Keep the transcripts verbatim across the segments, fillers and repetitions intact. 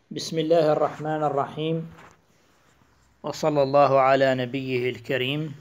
بسم الله الرحمن الرحيم، وصلى الله على نبيه الكريم.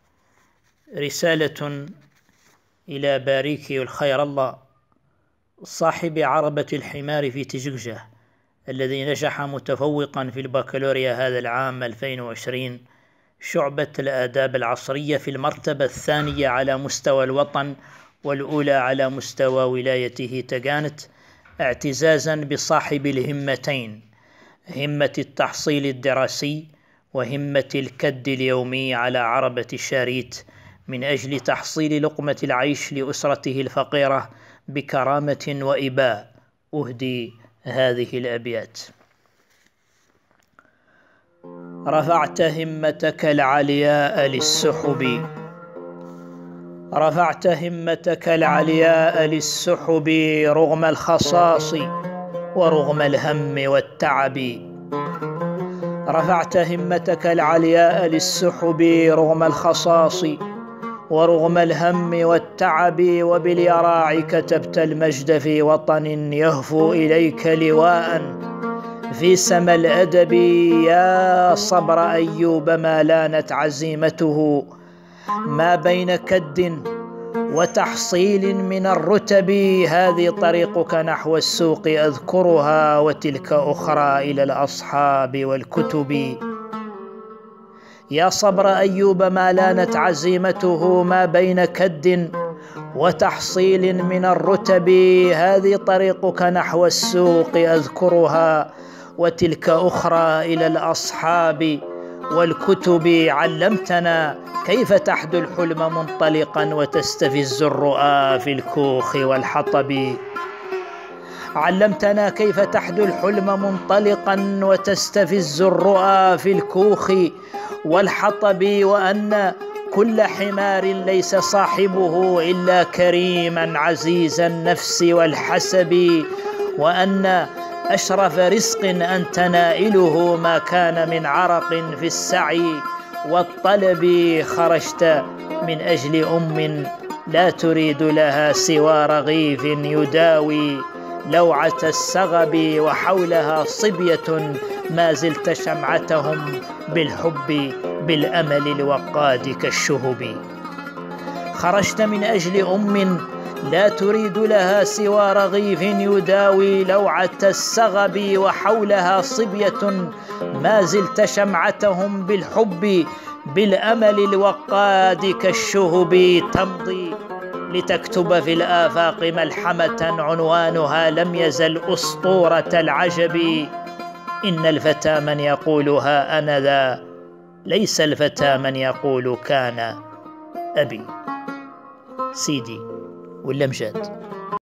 رسالة إلى باريكي الخير الله صاحب عربة الحمار في تجوجة، الذي نجح متفوقا في البكالوريا هذا العام ألفين وعشرين شعبة الآداب العصرية في المرتبة الثانية على مستوى الوطن والأولى على مستوى ولايته تقانت، اعتزازا بصاحب الهمتين، همة التحصيل الدراسي وهمة الكد اليومي على عربة الشاريت من أجل تحصيل لقمة العيش لأسرته الفقيرة بكرامة وإباء. أهدي هذه الأبيات: رفعت همتك العلياء للسحب، رفعت همتك العلياء للسحب رغم الخصاص ورغم الهم والتعب، رفعت همتك العلياء للسحب رغم الخصاص ورغم الهم والتعب، وباليراع كتبت المجد في وطن يهفو إليك لواء في سما الأدب. يا صبر أيوب ما لانت عزيمته، ما بين كد وتحصيل من الرتب، هذه طريقك نحو السوق أذكرها وتلك أخرى إلى الأصحاب والكتب. يا صبر أيوب ما لانت عزيمته، ما بين كد وتحصيل من الرتب، هذه طريقك نحو السوق أذكرها وتلك أخرى إلى الأصحاب والكتب. علمتنا كيف تحدو الحلم منطلقا وتستفز الرؤى في الكوخ والحطب، علمتنا كيف تحدو الحلم منطلقا وتستفز الرؤى في الكوخ والحطب، وأن كل حمار ليس صاحبه إلا كريما عزيز النفس والحسب، وأن أشرف رزق أنت نائله ما كان من عرق في السعي والطلب. خرجت من أجل أم لا تريد لها سوى رغيف يداوي لوعة السغب، وحولها صبية ما زلت شمعتهم بالحب بالأمل الوقاد كالشهب. خرجت من أجل أم لا تريد لها سوى رغيف يداوي لوعة السغب، وحولها صبية ما زلت شمعتهم بالحب بالأمل الوقاد كالشهب. تمضي لتكتب في الآفاق ملحمة عنوانها لم يزل أسطورة العجب، إن الفتى من يقولها أنا ذا، ليس الفتى من يقول كان أبي. سيدي ولا مجاد؟